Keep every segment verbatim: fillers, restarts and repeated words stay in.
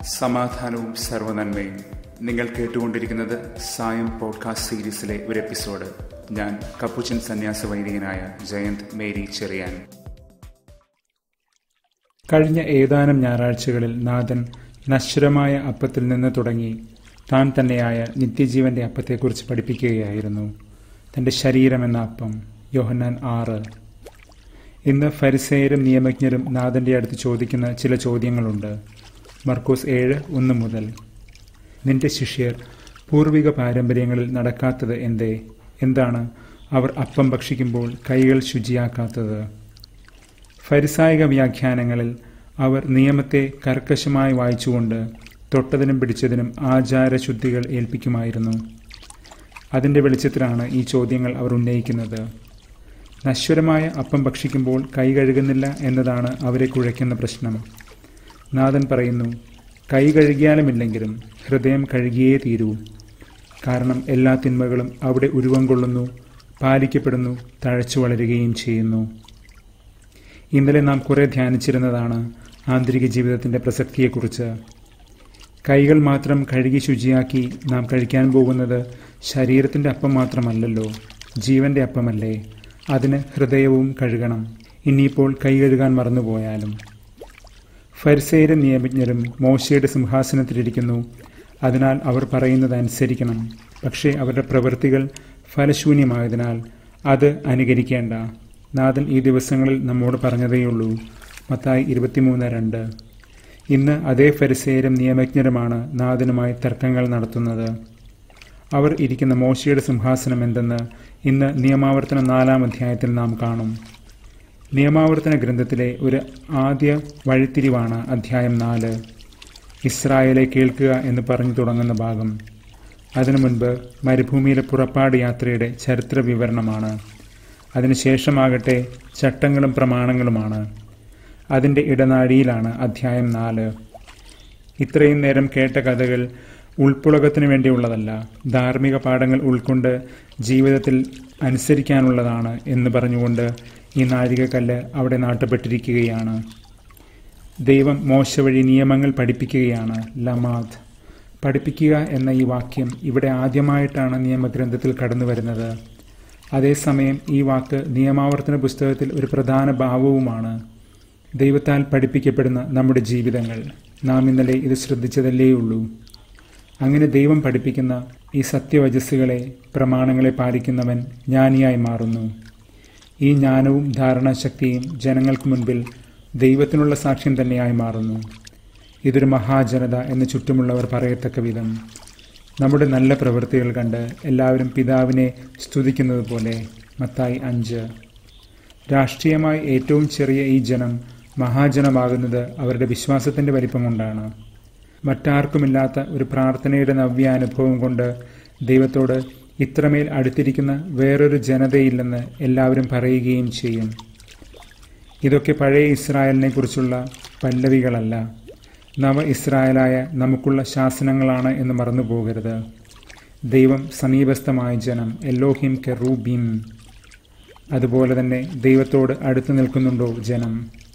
സമാധാനവും സർവ്വനന്മയും. നിങ്ങൾ കേട്ടുകൊണ്ടിരിക്കുന്നത് സായം പോഡ്കാസ്റ്റ് സീരീസിലെ ഒരു എപ്പിസോഡ്. ഞാൻ കപ്പുച്ചൻ സന്യാസ വൈദികനായ ജയന്ത് മേരി ചെറിയാൻ. കഴിഞ്ഞ ഏതാനും ഞായറാഴ്ചകളിൽ നാഥൻ നശ്വരമായ അപ്പത്തിൽ നിന്ന് തുടങ്ങി താൻ തന്നെയായ നിത്യജീവന്റെ അപ്പത്തെക്കുറിച്ച് പഠിപ്പിക്കുകയായിരുന്നു. തന്റെ ശരീരമെന്ന അപ്പം. യോഹന്നാൻ ആറ്. ഇന്ന് ഫരിസേയരും നിയമജ്ഞരും നാഥന്റെ അടുത്ത് ചോദിക്കുന്ന ചില ചോദ്യങ്ങളുണ്ട്. മർക്കോസ് ഏഴ് ഒന്ന് മുതൽ. നിന്റെ ശിഷ്യർ പൂർവിക പാരമ്പര്യങ്ങളിൽ നടക്കാത്തത് എന്തേ? എന്താണ് അവർ അപ്പം ഭക്ഷിക്കുമ്പോൾ കൈകൾ ശുചിയാക്കാത്തത്? ഫരിസായിക വ്യാഖ്യാനങ്ങളിൽ അവർ നിയമത്തെ കർക്കശമായി വായിച്ചുകൊണ്ട് തൊട്ടതിനും പിടിച്ചതിനും ആചാരശുദ്ധികൾ ഏൽപ്പിക്കുമായിരുന്നു. അതിൻ്റെ വെളിച്ചത്തിലാണ് ഈ ചോദ്യങ്ങൾ അവർ ഉന്നയിക്കുന്നത്. നശ്വരമായ അപ്പം ഭക്ഷിക്കുമ്പോൾ കൈ കഴുകുന്നില്ല എന്നതാണ് അവരെ കുഴയ്ക്കുന്ന പ്രശ്നം. നാഥൻ പറയുന്നു, കൈ കഴുകിയാലുമില്ലെങ്കിലും ഹൃദയം കഴുകിയേ തീരൂ. കാരണം എല്ലാ തിന്മകളും അവിടെ ഉരുവം കൊള്ളുന്നു, പാലിക്കപ്പെടുന്നു, തഴച്ചു വളരുകയും ചെയ്യുന്നു. ഇന്നലെ നാം കുറെ ധ്യാനിച്ചിരുന്നതാണ് ആന്തരിക ജീവിതത്തിൻ്റെ പ്രസക്തിയെക്കുറിച്ച്. കൈകൾ മാത്രം കഴുകി ശുചിയാക്കി നാം കഴിക്കാൻ പോകുന്നത് ശരീരത്തിൻ്റെ അപ്പം മാത്രമല്ലല്ലോ, ജീവൻ്റെ അപ്പമല്ലേ. അതിന് ഹൃദയവും കഴുകണം, ഇനിയിപ്പോൾ കൈ കഴുകാൻ മറന്നുപോയാലും. ഫരിസേയരും നിയമജ്ഞരും മോശയുടെ സിംഹാസനത്തിലിരിക്കുന്നു. അതിനാൽ അവർ പറയുന്നത് അനുസരിക്കണം. പക്ഷേ അവരുടെ പ്രവൃത്തികൾ ഫലശൂന്യമായതിനാൽ അത് അനുകരിക്കേണ്ട. നാഥൻ ഈ ദിവസങ്ങളിൽ നമ്മോട് പറഞ്ഞതേയുള്ളൂ. മത്തായി ഇരുപത്തിമൂന്ന് രണ്ട്. ഇന്ന് അതേ ഫരിസേയരും നിയമജ്ഞരുമാണ് നാഥനുമായി തർക്കങ്ങൾ നടത്തുന്നത്. അവർ ഇരിക്കുന്ന മോശയുടെ സിംഹാസനം എന്തെന്ന് ഇന്ന് നിയമാവർത്തനം നാലാം അധ്യായത്തിൽ നാം കാണും. നിയമാവർത്തന ഗ്രന്ഥത്തിലെ ഒരു ആദ്യ വഴിത്തിരിവാണ് അധ്യായം നാല്. ഇസ്രായേലെ കേൾക്കുക എന്ന് പറഞ്ഞു തുടങ്ങുന്ന ഭാഗം. അതിനു മുൻപ് മരുഭൂമിയിലെ പുറപ്പാട് യാത്രയുടെ ചരിത്ര വിവരണമാണ്. അതിനുശേഷമാകട്ടെ ചട്ടങ്ങളും പ്രമാണങ്ങളുമാണ്. അതിൻ്റെ ഇടനാഴിയിലാണ് അധ്യായം നാല്. ഇത്രയും നേരം കേട്ട കഥകൾ ഉൾപ്പുളകത്തിനു വേണ്ടിയുള്ളതല്ല, ധാർമ്മിക പാഠങ്ങൾ ഉൾക്കൊണ്ട് ജീവിതത്തിൽ അനുസരിക്കാനുള്ളതാണ് എന്ന് പറഞ്ഞുകൊണ്ട് ഈ നാഴികക്കല്ല് അവിടെ നാട്ടപ്പെട്ടിരിക്കുകയാണ്. ദൈവം മോശ വഴി നിയമങ്ങൾ പഠിപ്പിക്കുകയാണ്. ലമാദ്. പഠിപ്പിക്കുക എന്ന ഈ വാക്യം ഇവിടെ ആദ്യമായിട്ടാണ് നിയമഗ്രന്ഥത്തിൽ കടന്നു വരുന്നത്. അതേസമയം ഈ വാക്ക് നിയമാവർത്തന പുസ്തകത്തിൽ ഒരു പ്രധാന ഭാവവുമാണ്. ദൈവത്താൽ പഠിപ്പിക്കപ്പെടുന്ന നമ്മുടെ ജീവിതങ്ങൾ. നാം ഇന്നലെ ഇത് ശ്രദ്ധിച്ചതല്ലേയുള്ളൂ. അങ്ങനെ ദൈവം പഠിപ്പിക്കുന്ന ഈ സത്യവചസ്സുകളെ, പ്രമാണങ്ങളെ പാലിക്കുന്നവൻ ജ്ഞാനിയായി മാറുന്നു. ഈ ജ്ഞാനവും ധാരണാശക്തിയും ജനങ്ങൾക്ക് മുൻപിൽ ദൈവത്തിനുള്ള സാക്ഷ്യം തന്നെയായി മാറുന്നു. ഇതൊരു മഹാജനത എന്ന് ചുറ്റുമുള്ളവർ പറയത്തക്ക വിധം. നമ്മുടെ നല്ല പ്രവൃത്തികൾ കണ്ട് എല്ലാവരും പിതാവിനെ സ്തുതിക്കുന്നത് പോലെ. മത്തായി അഞ്ച്. രാഷ്ട്രീയമായി ഏറ്റവും ചെറിയ ഈ ജനം മഹാജനമാകുന്നത് അവരുടെ വിശ്വാസത്തിൻ്റെ വലിപ്പം കൊണ്ടാണ്. മറ്റാർക്കുമില്ലാത്ത ഒരു പ്രാർത്ഥനയുടെ നവ്യാനുഭവം കൊണ്ട് ദൈവത്തോട് ഇത്രമേൽ അടുത്തിരിക്കുന്ന വേറൊരു ജനതയില്ലെന്ന് എല്ലാവരും പറയുകയും ചെയ്യും. ഇതൊക്കെ പഴയ ഇസ്രായേലിനെ കുറിച്ചുള്ള പല്ലവികളല്ല, നവ ഇസ്രായേലായ നമുക്കുള്ള ശാസനങ്ങളാണ് എന്ന് മറന്നു പോകരുത്. ദൈവം സമീപസ്ഥമായ ജനം, എലോഹിം കെറൂബീം. അതുപോലെ തന്നെ ദൈവത്തോട് അടുത്തു നിൽക്കുന്നുണ്ടോ ജനം?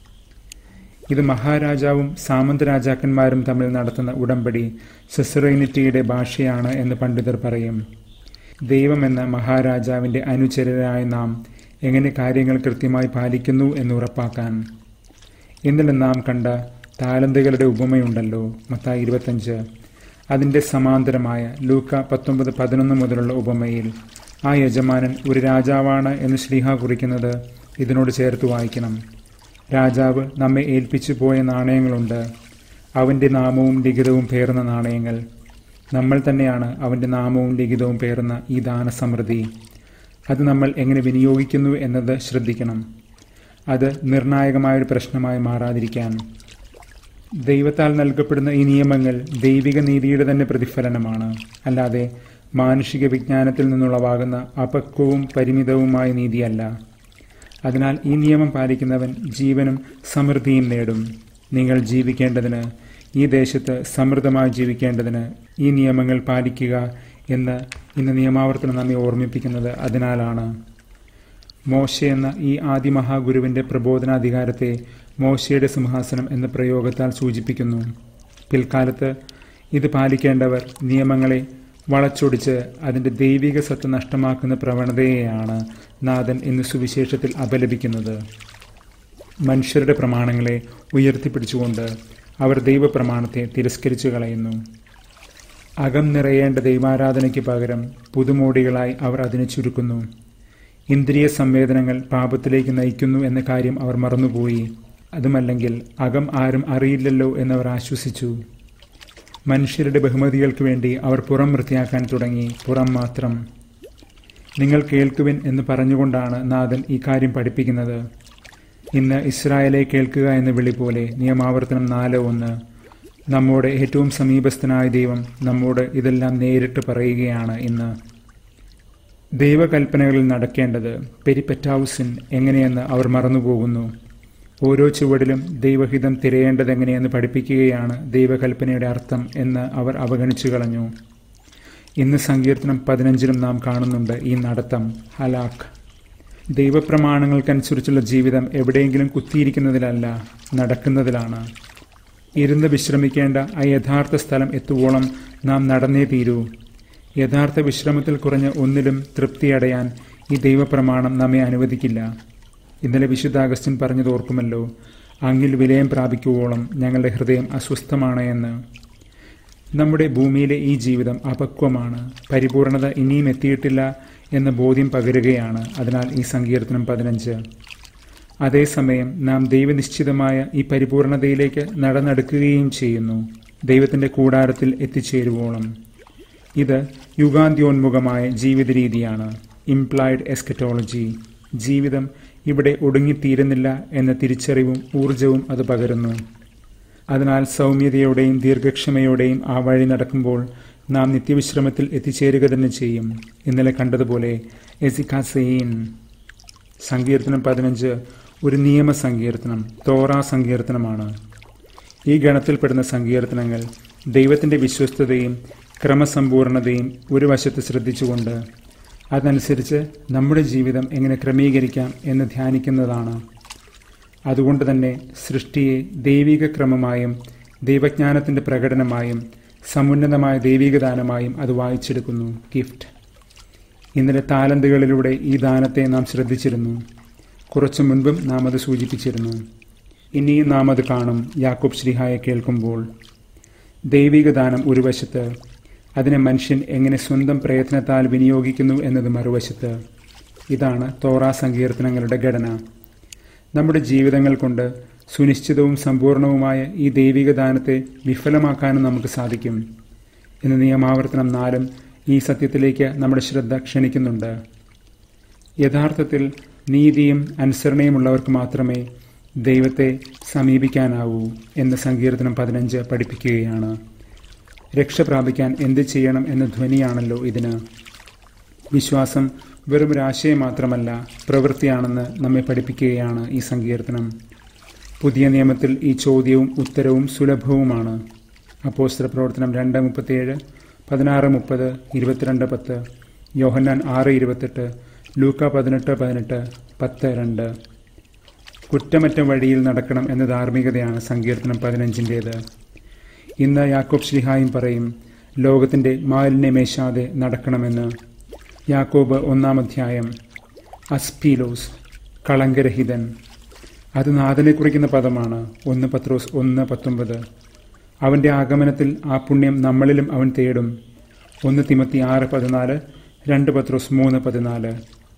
ഇത് മഹാരാജാവും സാമന്ത രാജാക്കന്മാരും തമ്മിൽ നടത്തുന്ന ഉടമ്പടി, സെസറൈനിറ്റിയുടെ ഭാഷയാണ് എന്ന് പണ്ഡിതർ പറയും. ദൈവമെന്ന മഹാരാജാവിൻ്റെ അനുചരരായ നാം എങ്ങനെ കാര്യങ്ങൾ കൃത്യമായി പാലിക്കുന്നു എന്ന് ഉറപ്പാക്കാൻ. ഇന്നലെ നാം കണ്ട താലന്തുകളുടെ ഉപമയുണ്ടല്ലോ, മത്തായി ഇരുപത്തഞ്ച്. അതിൻ്റെ സമാന്തരമായ ലൂക്ക പത്തൊമ്പത് പതിനൊന്ന് മുതലുള്ള ഉപമയിൽ ആ യജമാനൻ ഒരു രാജാവാണ് എന്ന് ശ്ലീഹ കുറിക്കുന്നത് ഇതിനോട് ചേർത്ത് വായിക്കണം. രാജാവ് നമ്മെ ഏൽപ്പിച്ചു പോയ നാണയങ്ങളുണ്ട്, അവൻ്റെ നാമവും ലിഖിതവും പേർന്ന നാണയങ്ങൾ. നമ്മൾ തന്നെയാണ് അവൻ്റെ നാമവും ലിഖിതവും പേർന്ന ഈ ദാനസമൃദ്ധി. അത് നമ്മൾ എങ്ങനെ വിനിയോഗിക്കുന്നു എന്നത് ശ്രദ്ധിക്കണം. അത് നിർണായകമായൊരു പ്രശ്നമായി മാറാതിരിക്കാൻ. ദൈവത്താൽ നൽകപ്പെടുന്ന ഈ നിയമങ്ങൾ ദൈവിക നീതിയുടെ തന്നെ പ്രതിഫലനമാണ്, അല്ലാതെ മാനുഷിക വിജ്ഞാനത്തിൽ നിന്നുളവാകുന്ന അപക്വവും പരിമിതവുമായ നീതിയല്ല. അതിനാൽ ഈ നിയമം പാലിക്കുന്നവൻ ജീവനും സമൃദ്ധിയും നേടും. നിങ്ങൾ ജീവിക്കേണ്ടതിന്, ഈ ദേശത്ത് സമൃദ്ധമായി ജീവിക്കേണ്ടതിന് ഈ നിയമങ്ങൾ പാലിക്കുക എന്ന് ഇന്ന് നിയമാവർത്തനം നമ്മെ ഓർമ്മിപ്പിക്കുന്നത് അതിനാലാണ്. മോശ എന്ന ഈ ആദിമഹാഗുരുവിൻ്റെ പ്രബോധനാധികാരത്തെ മോശയുടെ സിംഹാസനം എന്ന പ്രയോഗത്താൽ സൂചിപ്പിക്കുന്നു. പിൽക്കാലത്ത് ഇത് പാലിക്കേണ്ടവർ നിയമങ്ങളെ വളച്ചൊടിച്ച് അതിൻ്റെ ദൈവിക സത്ത നഷ്ടമാക്കുന്ന പ്രവണതയെയാണ് നാഥൻ ഇന്ന് സുവിശേഷത്തിൽ അപലപിക്കുന്നത്. മനുഷ്യരുടെ പ്രമാണങ്ങളെ ഉയർത്തിപ്പിടിച്ചുകൊണ്ട് അവർ ദൈവപ്രമാണത്തെ തിരസ്കരിച്ചു കളയുന്നു. അകം നിറയേണ്ട ദൈവാരാധനയ്ക്ക് പകരം പുതുമോടികളായി അവർ അതിനെ ചുരുക്കുന്നു. ഇന്ദ്രിയ സംവേദനങ്ങൾ പാപത്തിലേക്ക് നയിക്കുന്നു എന്ന കാര്യം അവർ മറന്നുപോയി. അതുമല്ലെങ്കിൽ അകം ആരും അറിയില്ലല്ലോ എന്നവർ ആശ്വസിച്ചു. മനുഷ്യരുടെ ബഹുമതികൾക്ക് വേണ്ടി അവർ പുറം വൃത്തിയാക്കാൻ തുടങ്ങി. പുറം മാത്രം. നിങ്ങൾ കേൾക്കുവിൻ എന്ന് പറഞ്ഞുകൊണ്ടാണ് നാഥൻ ഈ കാര്യം പഠിപ്പിക്കുന്നത്. ഇന്ന് ഇസ്രായേലെ കേൾക്കുക എന്ന വിളി പോലെ നിയമാവർത്തനം നാല് ഒന്ന്. നമ്മോട് ഏറ്റവും സമീപസ്ഥനായ ദൈവം നമ്മോട് ഇതെല്ലാം നേരിട്ട് പറയുകയാണ് ഇന്ന്. ദൈവകൽപ്പനകളിൽ നടക്കേണ്ടത് പെരിപെറ്റാവുസിൻ എങ്ങനെയെന്ന് അവർ മറന്നുപോകുന്നു. ഓരോ ചുവടിലും ദൈവഹിതം തിരയേണ്ടതെങ്ങനെയെന്ന് പഠിപ്പിക്കുകയാണ് ദൈവകൽപ്പനയുടെ അർത്ഥം എന്ന് അവർ അവഗണിച്ചു കളഞ്ഞു. ഇന്ന് സങ്കീർത്തനം പതിനഞ്ചിലും നാം കാണുന്നുണ്ട് ഈ നടത്തം, ഹലാക്ക്. ദൈവപ്രമാണങ്ങൾക്കനുസരിച്ചുള്ള ജീവിതം എവിടെയെങ്കിലും കുത്തിയിരിക്കുന്നതിലല്ല, നടക്കുന്നതിലാണ്. ഇരുന്ന് വിശ്രമിക്കേണ്ട ആ യഥാർത്ഥ സ്ഥലം എത്തുവോളം നാം നടന്നേ തീരൂ. യഥാർത്ഥ വിശ്രമത്തിൽ കുറഞ്ഞ ഒന്നിലും തൃപ്തിയടയാൻ ഈ ദൈവപ്രമാണം നമ്മെ അനുവദിക്കില്ല. ഇന്നലെ വിശുദ്ധ അഗസ്റ്റിൻ പറഞ്ഞത് ഓർക്കുമല്ലോ, അങ്ങിൽ വിലയം പ്രാപിക്കുവോളം ഞങ്ങളുടെ ഹൃദയം അസ്വസ്ഥമാണ് എന്ന്. നമ്മുടെ ഭൂമിയിലെ ഈ ജീവിതം അപക്വമാണ്, പരിപൂർണത ഇനിയും എത്തിയിട്ടില്ല എന്ന ബോധ്യം പകരുകയാണ് അതിനാൽ ഈ സങ്കീർത്തനം പതിനഞ്ച്. അതേസമയം നാം ദൈവനിശ്ചിതമായ ഈ പരിപൂർണതയിലേക്ക് നടന്നെടുക്കുകയും ചെയ്യുന്നു, ദൈവത്തിൻ്റെ കൂടാരത്തിൽ എത്തിച്ചേരുവോളം. ഇത് യുഗാന്ത്യോന്മുഖമായ ജീവിത രീതിയാണ്, ഇംപ്ലൈഡ് എസ്കറ്റോളജി. ജീവിതം ഇവിടെ ഒടുങ്ങിത്തീരുന്നില്ല എന്ന തിരിച്ചറിവും ഊർജവും അത് പകരുന്നു. അതിനാൽ സൗമ്യതയോടെയും ദീർഘക്ഷമയോടെയും ആ വഴി നടക്കുമ്പോൾ നാം നിത്യവിശ്രമത്തിൽ എത്തിച്ചേരുക തന്നെ ചെയ്യും. ഇന്നലെ കണ്ടതുപോലെ എസിക്കാസെയിൻ. സങ്കീർത്തനം പതിനഞ്ച് ഒരു നിയമ സങ്കീർത്തനം, തോറാ സങ്കീർത്തനമാണ്. ഈ ഗണത്തിൽപ്പെടുന്ന സങ്കീർത്തനങ്ങൾ ദൈവത്തിൻ്റെ വിശ്വസ്തതയും ക്രമസമ്പൂർണതയും ഒരു വശത്ത് ശ്രദ്ധിച്ചുകൊണ്ട് അതനുസരിച്ച് നമ്മുടെ ജീവിതം എങ്ങനെ ക്രമീകരിക്കാം എന്ന് ധ്യാനിക്കുന്നതാണ്. അതുകൊണ്ട് തന്നെ സൃഷ്ടിയെ ദൈവിക ക്രമമായും ദൈവജ്ഞാനത്തിൻ്റെ പ്രകടനമായും സമുന്നതമായ ദൈവിക ദാനമായും അത് വായിച്ചെടുക്കുന്നു. ഗിഫ്റ്റ്. ഇന്നലെ താലന്തുകളിലൂടെ ഈ ദാനത്തെ നാം ശ്രദ്ധിച്ചിരുന്നു. കുറച്ചു മുൻപും നാം അത് സൂചിപ്പിച്ചിരുന്നു. ഇനിയും നാം അത് കാണും യാക്കോബ് ശ്ലീഹായെ കേൾക്കുമ്പോൾ. ദൈവിക ദാനം ഒരു വശത്ത്, അതിനെ മനുഷ്യൻ എങ്ങനെ സ്വന്തം പ്രയത്നത്താൽ വിനിയോഗിക്കുന്നു എന്നത് മറുവശത്ത്. ഇതാണ് തോറാ സങ്കീർത്തനങ്ങളുടെ ഘടന. നമ്മുടെ ജീവിതങ്ങൾ കൊണ്ട് സുനിശ്ചിതവും സമ്പൂർണവുമായ ഈ ദൈവിക ദാനത്തെ വിഫലമാക്കാനും നമുക്ക് സാധിക്കും. ഇന്ന് നിയമാവർത്തനം നാലും ഈ സത്യത്തിലേക്ക് നമ്മുടെ ശ്രദ്ധ ക്ഷണിക്കുന്നുണ്ട്. യഥാർത്ഥത്തിൽ നീതിയും അനുസരണയുമുള്ളവർക്ക് മാത്രമേ ദൈവത്തെ സമീപിക്കാനാവൂ എന്ന് സങ്കീർത്തനം പതിനഞ്ച് പഠിപ്പിക്കുകയാണ്. രക്ഷ പ്രാപിക്കാൻ എന്ത് ചെയ്യണം എന്ന ധ്വനിയാണല്ലോ ഇതിന്. വിശ്വാസം വെറും ഒരാശയം മാത്രമല്ല, പ്രവൃത്തിയാണെന്ന് നമ്മെ പഠിപ്പിക്കുകയാണ് ഈ സങ്കീർത്തനം. പുതിയ നിയമത്തിൽ ഈ ചോദ്യവും ഉത്തരവും സുലഭവുമാണ്. അപ്പോസ്തല പ്രവർത്തനം രണ്ട് മുപ്പത്തിയേഴ്, പതിനാറ് മുപ്പത്, ഇരുപത്തിരണ്ട് പത്ത്, യോഹന്നാൻ ആറ് ഇരുപത്തെട്ട്, ലൂക്ക പതിനെട്ട് പതിനെട്ട്, പത്ത് രണ്ട്. കുറ്റമറ്റ വഴിയിൽ നടക്കണം എന്ന ധാർമ്മികതയാണ് സങ്കീർത്തനം പതിനഞ്ചിൻ്റേത്. ഇന്ന് യാക്കോബ് ശ്ലീഹായും പറയും ലോകത്തിൻ്റെ മാലിന്യമേശാതെ നടക്കണമെന്ന്. യാക്കോബ് ഒന്നാം അധ്യായം. അസ്പീലോസ്, കളങ്കരഹിതൻ. അത് നാഥനെ കുറിക്കുന്ന പദമാണ്. ഒന്ന് പത്രോസ് ഒന്ന് പത്തൊമ്പത്. അവൻ്റെ ആഗമനത്തിൽ ആ പുണ്യം നമ്മളിലും അവൻ തേടും. ഒന്ന് തിമത്തി ആറ് പതിനാല്, രണ്ട് പത്രോസ് മൂന്ന് പതിനാല്.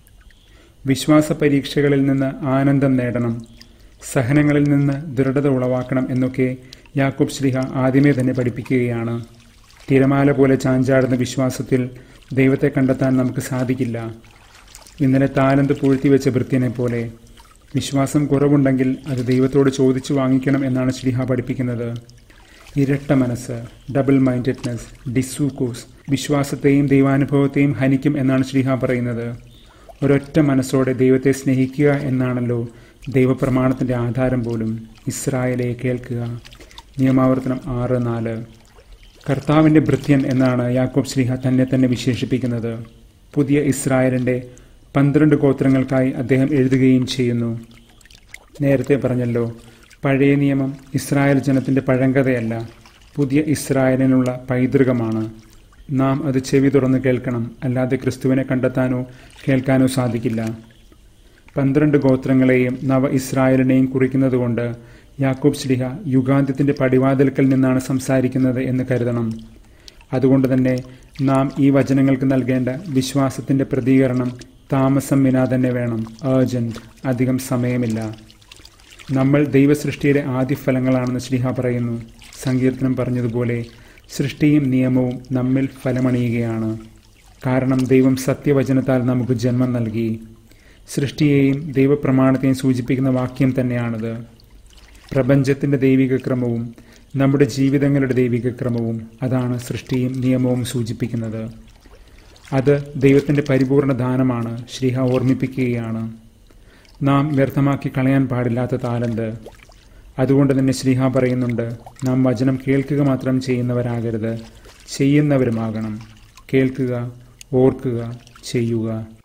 വിശ്വാസ പരീക്ഷകളിൽ നിന്ന് ആനന്ദം നേടണം, സഹനങ്ങളിൽ നിന്ന് ദൃഢത ഉളവാക്കണം എന്നൊക്കെ യാക്കോബ് ശ്ലീഹ ആദ്യമേ തന്നെ പഠിപ്പിക്കുകയാണ്. തിരമാല പോലെ ചാഞ്ചാടുന്ന വിശ്വാസത്തിൽ ദൈവത്തെ കണ്ടെത്താൻ നമുക്ക് സാധിക്കില്ല. ഇന്നലെ താലന്ത് പൂഴ്ത്തിവെച്ച ഭൃത്യനെ പോലെ വിശ്വാസം കുറവുണ്ടെങ്കിൽ അത് ദൈവത്തോട് ചോദിച്ചു വാങ്ങിക്കണം എന്നാണ് ശ്ലീഹ പഠിപ്പിക്കുന്നത്. ഇരട്ട മനസ്സ്, ഡബിൾ മൈൻഡഡ്നെസ്, ഡിസൂക്കോസ്, വിശ്വാസത്തെയും ദൈവാനുഭവത്തെയും ഹനിക്കും എന്നാണ് ശ്ലീഹ പറയുന്നത്. ഒരൊറ്റ മനസ്സോടെ ദൈവത്തെ സ്നേഹിക്കുക എന്നാണല്ലോ ദൈവപ്രമാണത്തിൻ്റെ ആധാരം പോലും. ഇസ്രായേലെ കേൾക്കുക. നിയമാവർത്തനം ആറ് നാല്. കർത്താവിൻ്റെ ഭൃത്യൻ എന്നാണ് യാക്കോബ് ശ്ലീഹ തന്നെ തന്നെ വിശേഷിപ്പിക്കുന്നത്. പുതിയ ഇസ്രായേലിൻ്റെ പന്ത്രണ്ട് ഗോത്രങ്ങൾക്കായി അദ്ദേഹം എഴുതുകയും ചെയ്യുന്നു. നേരത്തെ പറഞ്ഞല്ലോ, പഴയ നിയമം ഇസ്രായേൽ ജനത്തിൻ്റെ പഴങ്കഥയല്ല, പുതിയ ഇസ്രായേലിനുള്ള പൈതൃകമാണ്. നാം അത് ചെവി തുറന്ന് കേൾക്കണം, അല്ലാതെ ക്രിസ്തുവിനെ കണ്ടെത്താനോ കേൾക്കാനോ സാധിക്കില്ല. പന്ത്രണ്ട് ഗോത്രങ്ങളെയും നവ ഇസ്രായേലിനെയും കുറിക്കുന്നതുകൊണ്ട് യാക്കോബ് ശ്ലീഹ യുഗാന്ത്യത്തിന്റെ പടിവാതിൽക്കൽ നിന്നാണ് സംസാരിക്കുന്നത് എന്ന് കരുതണം. അതുകൊണ്ട് തന്നെ നാം ഈ വചനങ്ങൾക്ക് നൽകേണ്ട വിശ്വാസത്തിന്റെ പ്രതികരണം താമസം വിനാ തന്നെ വേണം. ഏർജന്റ്, അധികം സമയമില്ല. നമ്മൾ ദൈവസൃഷ്ടിയുടെ ആദ്യഫലങ്ങളാണെന്ന് ശ്ലീഹ പറയുന്നു. സങ്കീർത്തനം പറഞ്ഞതുപോലെ സൃഷ്ടിയും നിയമവും നമ്മിൽ ഫലമണിയുകയാണ്. കാരണം ദൈവം സത്യവചനത്താൽ നമുക്ക് ജന്മം നൽകി. സൃഷ്ടിയെയും ദൈവപ്രമാണത്തെയും സൂചിപ്പിക്കുന്ന വാക്യം തന്നെയാണത്. പ്രപഞ്ചത്തിന്റെ ദൈവിക ക്രമവും നമ്മുടെ ജീവിതങ്ങളുടെ ദൈവിക ക്രമവും അതാണ് സൃഷ്ടിയും നിയമവും സൂചിപ്പിക്കുന്നത്. അത് ദൈവത്തിന്റെ പരിപൂർണ ദാനമാണ്. ശ്ലീഹ ഓർമ്മിപ്പിക്കുകയാണ്, നാം വ്യർത്ഥമാക്കി കളയാൻ പാടില്ലാത്ത താലന്ത്. അതുകൊണ്ട് തന്നെ ശ്ലീഹ പറയുന്നുണ്ട്, നാം വചനം കേൾക്കുക മാത്രം ചെയ്യുന്നവരാകരുത്, ചെയ്യുന്നവരുമാകണം. കേൾക്കുക, ഓർക്കുക, ചെയ്യുക.